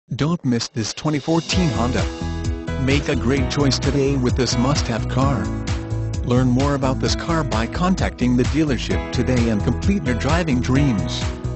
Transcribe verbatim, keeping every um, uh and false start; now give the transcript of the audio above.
Don't miss this twenty fourteen Honda. Make a great choice today with this must-have car. Learn more about this car by contacting the dealership today and complete your driving dreams.